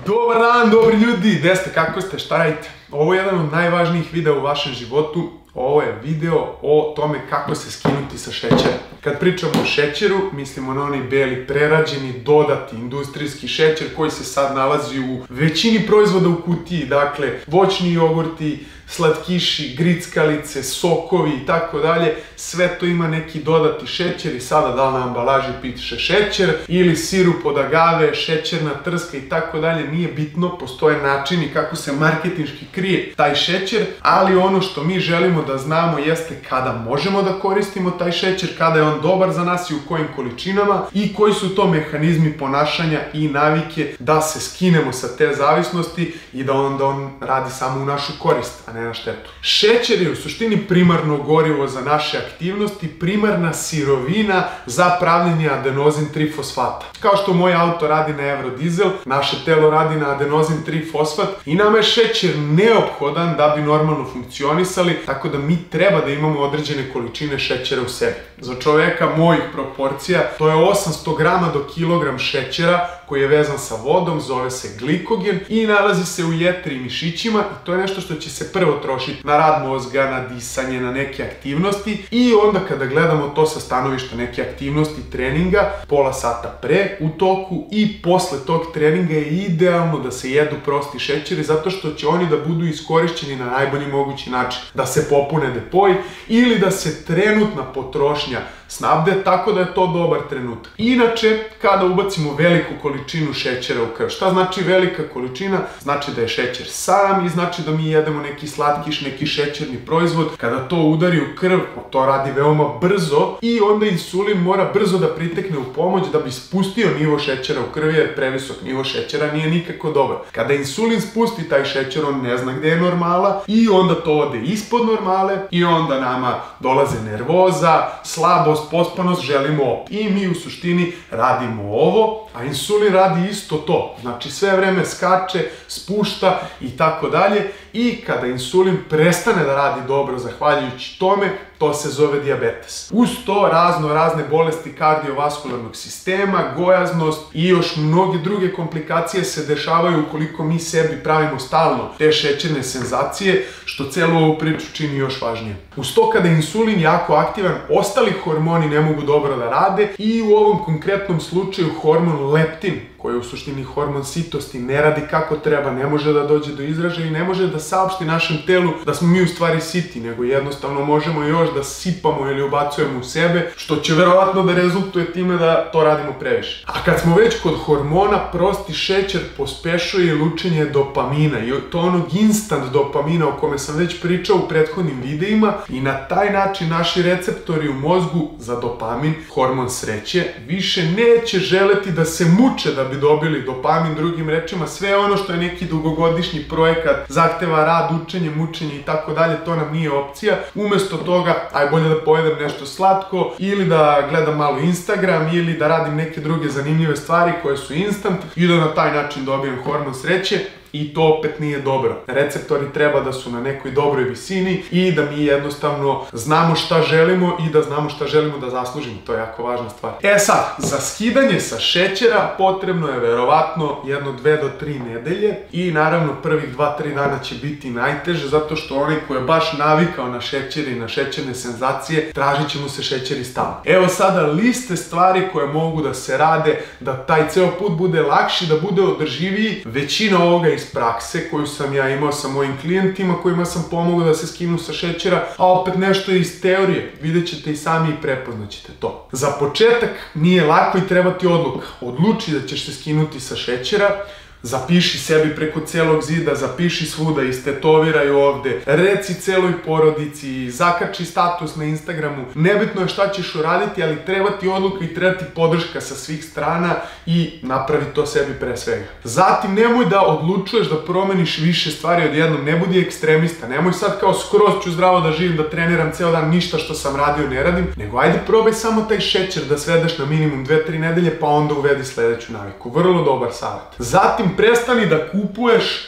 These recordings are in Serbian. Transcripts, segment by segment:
Dobar dan, dobri ljudi, gde ste, kako ste, šta radite? Ovo je jedan od najvažnijih videa u vašem životu. Ovo je video o tome kako se skinuti sa šećera. Kad pričamo o šećeru, mislimo na onaj beli, prerađeni, dodati, industrijski šećer koji se sad nalazi u većini proizvoda u kutiji. Dakle, voćni jogurti, slatkiši, grickalice, sokovi i tako dalje. Sve to ima neki dodati šećer i sada da li na ambalaži piše šećer ili sirup od agave, šećerna trska i tako dalje. Nije bitno, postoje načini kako se marketinški krije taj šećer, ali ono što mi želimo da znamo jeste kada možemo da koristimo taj šećer, kada je on dobar za nas i u kojim količinama i koji su to mehanizmi ponašanja i navike da se skinemo sa te zavisnosti i da onda on radi samo u našu korist, a ne na štetu. Šećer je u suštini primarno gorivo za naše aktivnosti, primarna sirovina za pravljenje adenozin trifosfata. Kao što moj auto radi na eurodizel, naše telo radi na adenozin trifosfat i nama je šećer neophodan da bi normalno funkcionisali, tako da mi treba da imamo određene količine šećera u sebi. Za čoveka mojih proporcija to je 800 grama do kilogram šećera koji je vezan sa vodom, zove se glikogen i nalazi se u jetri i mišićima i to je nešto što će se prvo trošiti na rad mozga, na disanje, na neke aktivnosti i onda kada gledamo to sa stanovišta neke aktivnosti treninga, pola sata pre u toku i posle tog treninga je idealno da se jedu prosti šećeri zato što će oni da budu iskorišćeni na najbolji mogući način, da se popune depoji ili da se trenutna potrošnja snabde, tako da je to dobar trenutak. Inače, kada ubacimo veliku količinu šećera u krv, šta znači velika količina? Znači da je šećer sam i znači da mi jedemo neki slatkiš, neki šećerni proizvod. Kada to udari u krv, to radi veoma brzo i onda insulin mora brzo da pritekne u pomoć da bi spustio nivo šećera u krvi, jer previsok nivo šećera nije nikako dobar. Kada insulin spusti taj šećer, on ne zna gde je normala i onda to ode ispod normale i onda nama dolaze nervoza, slabost, pospanost, želimo ovo. I mi u suštini radimo ovo, a insulin radi isto to. Znači sve vreme skače, spušta i tako dalje. I kada insulin prestane da radi dobro zahvaljujući tome, to se zove dijabetes. Uz to razne bolesti kardiovaskularnog sistema, gojaznost i još mnoge druge komplikacije se dešavaju ukoliko mi sebi pravimo stalno te šećerne senzacije, što celu ovu priču čini još važnije. Uz to kada je insulin jako aktivan, ostali hormoni ne mogu dobro da rade i u ovom konkretnom slučaju hormon leptin, koji je u suštini hormon sitosti, ne radi kako treba, ne može da dođe do izražaja i ne može da saopšti našem telu da smo mi u stvari siti, nego jednostavno možemo još da sipamo ili ubacujemo u sebe, što će verovatno da rezultuje time da to radimo previše. A kad smo već kod hormona, prosti šećer pospešuje lučenje dopamina i to onog instant dopamina o kome sam već pričao u prethodnim videima i na taj način naši receptori u mozgu za dopamin, hormon sreće, više neće želeti da se muče da bi dobili dopamin, drugim rečima sve ono što je neki dugogodišnji projekat, zahteva rad, učenje, mučenje i tako dalje, to nam nije opcija. Umesto toga, aj bolje da pojedem nešto slatko ili da gledam malo Instagram ili da radim neke druge zanimljive stvari koje su instant i da na taj način dobijem hormon sreće. I to opet nije dobro. Receptori treba da su na nekoj dobroj visini i da mi jednostavno znamo šta želimo i da znamo šta želimo da zaslužimo. To je jako važna stvar. E sad, za skidanje sa šećera potrebno je verovatno jedno 2 do 3 nedelje i naravno prvih 2-3 dana će biti najteže zato što onaj ko je baš navikao na šećer i na šećerne senzacije, tražit će mu se šećeri stalno. Evo sada liste stvari koje mogu da se rade da taj ceo put bude lakši, da bude održiviji. Većina ovoga iz prakse koju sam ja imao sa mojim klijentima kojima sam pomogao da se skinu sa šećera, a opet nešto iz teorije. Vidjet ćete i sami i prepoznaćete to. Za početak nije lako i treba ti odluka. Odluči da ćeš se skinuti sa šećera, zapiši sebi preko celog zida, zapiši svuda, istetoviraj ovde, reci celoj porodici, zakači status na Instagramu. Nebitno je šta ćeš uraditi, ali treba ti odluka i treba ti podrška sa svih strana i napravi to sebi pre svega. Zatim nemoj da odlučuješ da promeniš više stvari odjednom, ne budi ekstremista, nemoj sad kao skroz ću zdravo da živim, da treniram ceo dan, ništa što sam radio ne radim, nego ajde probaj samo taj šećer da svedeš na minimum 2-3 nedelje pa onda uvedi sledeću naviku. Vrlo dobar savjet. Zatim prestani da kupuješ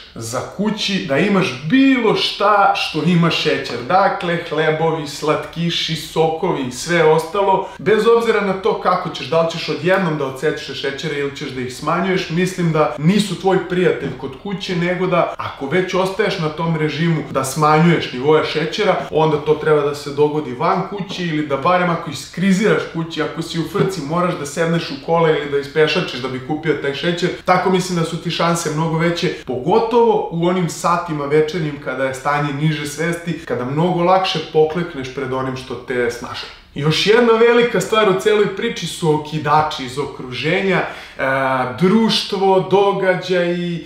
za kući da imaš bilo šta što ima šećer. Dakle, hlebovi, slatkiši, sokovi i sve ostalo. Bez obzira na to kako ćeš, da li ćeš odjednom da odsečeš šećere ili ćeš da ih smanjuješ, mislim da nisu tvoj prijatelj kod kuće, nego da ako već ostaješ na tom režimu da smanjuješ nivoje šećera, onda to treba da se dogodi van kući ili da barem ako iskriziraš kući, ako si u frci, moraš da sedneš u kola ili da ispešačeš da bi kupio taj šećer. Tako mislim da su ti šanse mnogo veće, pogotovo u onim satima večernjim kada je stanje niže svesti, kada mnogo lakše poklekneš pred onim što te snaša. Još jedna velika stvar u celoj priči su okidači iz okruženja, društvo, događaji,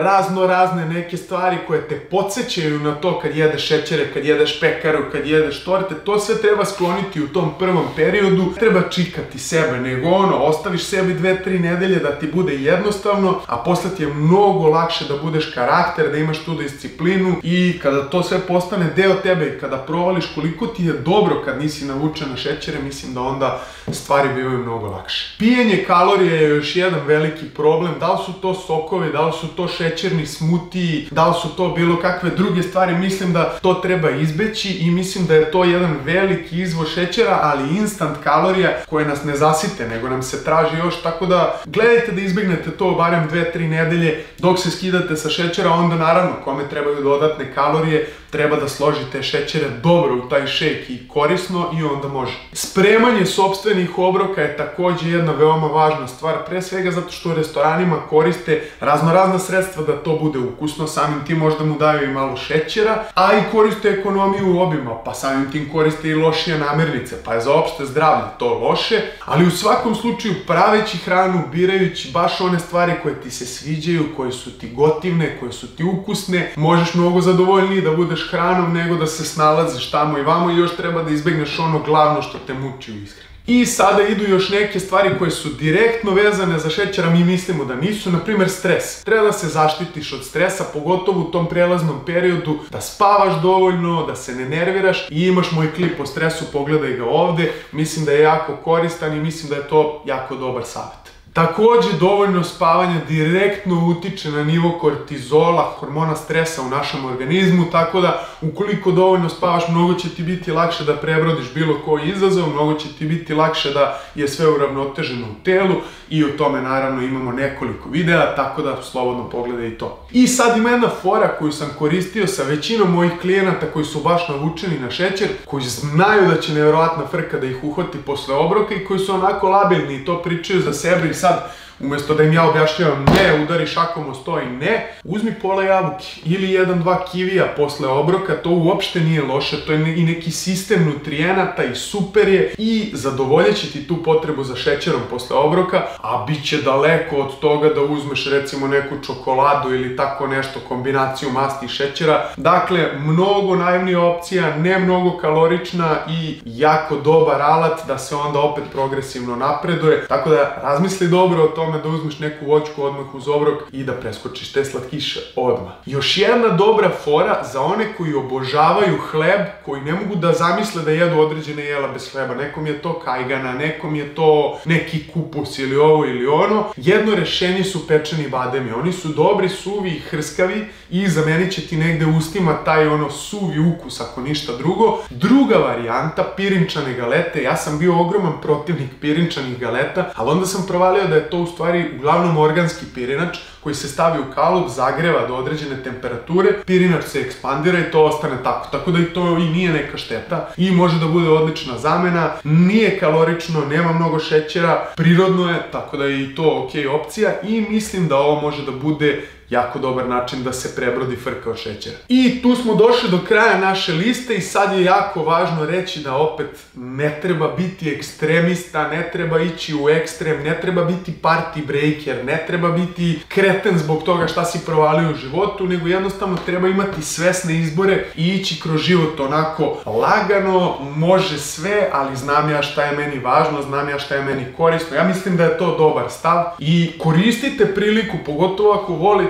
razne neke stvari koje te podsjećaju na to kad jedeš šećere, kad jedeš pekaru, kad jedeš torte. To sve treba skloniti u tom prvom periodu. Treba čikati sebe, nego ostaviš sebi 2-3 nedelje da ti bude jednostavno, a posle ti je mnogo lakše da budeš karakter, da imaš tu disciplinu i kada to sve postane deo tebe i kada provališ koliko ti je dobro kad nisi navučen na šećere, mislim da onda stvari bivaju mnogo lakše. Pijenje kalorija je još jedan veliki problem. Da li su to sokovi, da li su to šećerni smutiji, da li su to bilo kakve druge stvari, mislim da to treba izbeći i mislim da je to jedan veliki izvor šećera, ali instant kalorija koje nas ne zasite, nego nam se traži još, tako da gledajte da izbegnete to barem 2-3 nedelje dok se skidate sa šećera, onda naravno kome trebaju dodatne kalorije, treba da složite šećere dobro u taj šejk i korisno i onda može. Spremanje sopstvenih obroka je takođe jedna veoma važna stvar, pre svega zato što u restoranima koriste razna sredstva da to bude ukusno, samim tim možda mu daju i malo šećera, a i koriste ekonomiju obima, pa samim tim koriste i lošije namirnice, pa je za opšte zdravlje to loše, ali u svakom slučaju praveći hranu, birajući baš one stvari koje ti se sviđaju, koje su ti gotivne, koje su ti ukusne, možeš mnogo zadovoljniji da budeš hranom nego da se snalaziš tamo i vamo i još treba da izbegneš ono glavno što te muči u ishrani. I sada idu još neke stvari koje su direktno vezane za šećer, a mi mislimo da nisu, na primer stres. Treba da se zaštitiš od stresa, pogotovo u tom prelaznom periodu, da spavaš dovoljno, da se ne nerviraš i imaš moj klip o stresu, pogledaj ga ovde, mislim da je jako koristan i mislim da je to jako dobar savjet. Takođe, dovoljno spavanja direktno utiče na nivo kortizola, hormona stresa u našem organizmu, tako da ukoliko dovoljno spavaš, mnogo će ti biti lakše da prebrodiš bilo koji izazov, mnogo će ti biti lakše da je sve uravnoteženo u telu i o tome naravno imamo nekoliko videa, tako da slobodno pogledaj i to. I sad ima jedna fora koju sam koristio sa većinom mojih klijenata koji su baš navučeni na šećer, koji znaju da će nevjerovatna frka da ih uhvati posle obroka i koji su onako labilni i to pričaju za sebe i sad, umesto da im ja objašnjavam ne, udari šakom o sto i ne, uzmi pola jabuke ili 1-2 kivija posle obroka, to uopšte nije loše, to je i neki sistem nutrijenata i super je i zadovoljeće ti tu potrebu za šećerom posle obroka, a bit će daleko od toga da uzmeš recimo neku čokoladu ili tako nešto, kombinaciju masti i šećera. Dakle, mnogo naivnija opcija, ne mnogo kalorična i jako dobar alat da se onda opet progresivno napreduje, tako da razmisli dobro o tome da uzmeš neku voćku odmah uz obrok i da preskočiš te slatkiše odmah. Još jedna dobra fora za one koji obožavaju hleb, koji ne mogu da zamisle da jedu određene jela bez hleba. Nekom je to kajgana, nekom je to neki kupus ili ovo ili ono. Jedno rešenje su pečeni bademi. Oni su dobri, suvi i hrskavi i zamenit će ti negde u ustima taj suvi ukus ako ništa drugo. Druga varijanta, pirinčane galete. Ja sam bio ogroman protivnik pirinčanih galeta, ali onda sam provalio da je to u stvari uglavnom organski pirinač koji se stavi u kalup, zagreva do određene temperature, pirinač se ekspandira i to ostane tako. Tako da i to i nije neka šteta i može da bude odlična zamena, nije kalorično, nema mnogo šećera, prirodno je, tako da je i to okej opcija i mislim da ovo može da bude jako dobar način da se prebrodi frka od šećera. I tu smo došli do kraja naše liste i sad je jako važno reći da opet ne treba biti ekstremista, ne treba ići u ekstrem, ne treba biti party breaker, ne treba biti kreten zbog toga šta si provalio u životu, nego jednostavno treba imati svesne izbore i ići kroz život onako lagano, može sve, ali znam ja šta je meni važno, znam ja šta je meni korisno. Ja mislim da je to dobar stav i koristite priliku, pogotovo ako volite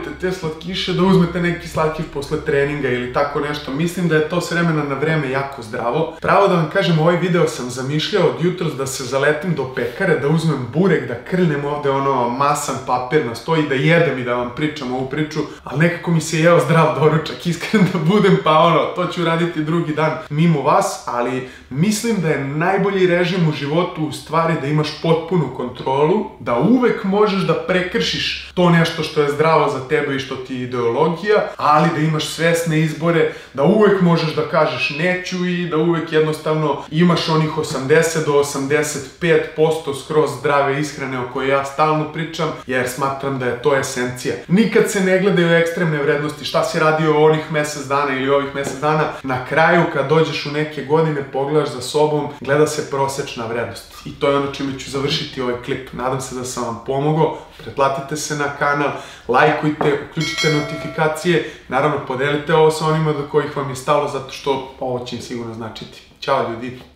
volite te slatkiše, da uzmete neki slatkiš posle treninga ili tako nešto. Mislim da je to s vremena na vreme jako zdravo. Pravo da vam kažem, ovaj video sam zamišljao od jutros da se zaletim do pekare, da uzmem burek, da krlnem ovde ono masan papir na sto i da jedem i da vam pričam ovu priču, ali nekako mi se jeo zdrav doručak, iskreno da budem, pa ono, to ću raditi drugi dan mimo vas, ali mislim da je najbolji režim u životu u stvari da imaš potpunu kontrolu, da uvek možeš da prekršiš to nešto što je zdravo za tebe i što ti je ideologija, ali da imaš svesne izbore, da uvek možeš da kažeš neću i da uvek jednostavno imaš onih 80 do 85% skroz zdrave ishrane o kojoj ja stalno pričam, jer smatram da je to esencija. Nikad se ne gledaju ekstremne vrednosti, šta si radio onih mesec dana ili ovih mesec dana. Na kraju, kad dođeš u neke godine, pogledaš za sobom, gleda se prosečna vrednost. I to je ono čime ću završiti ovaj klip. Nadam se da sam vam pomogao. Pretplatite se na kanal, lajkujte, uključite notifikacije, naravno podelite ovo sa onima do kojih vam je stalo, zato što ovo će im sigurno značiti. Ćao ljudi!